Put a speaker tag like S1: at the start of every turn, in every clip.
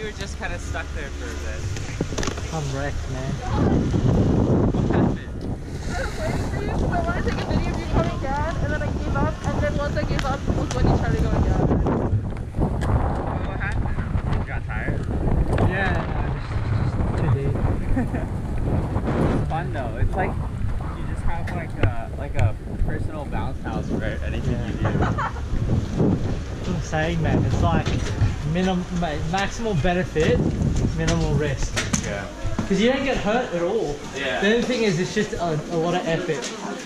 S1: were just kind of stuck there for a bit.
S2: I'm wrecked, man.
S1: What happened?
S3: I was waiting for you because I want to take a video of you coming down, and then I gave up, and then once I gave up was when you started going down.
S1: What happened? You got tired?
S2: Yeah, just too deep.
S1: It's fun though. It's like you just have like a personal bounce house for anything you do.
S2: I'm saying, man, it's like maximal benefit, minimal risk.
S1: Yeah.
S2: Because you don't get hurt at all.
S1: Yeah.
S2: The only thing is, it's just a lot of effort.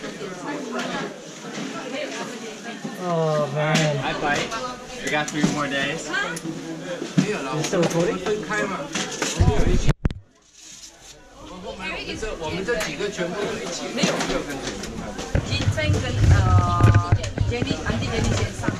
S2: Oh man.
S1: I bite. We got 3 more days.
S2: You're still recording?
S4: 我们这几个全部都一起，没有跟
S3: 金针跟杰尼安迪杰尼先上。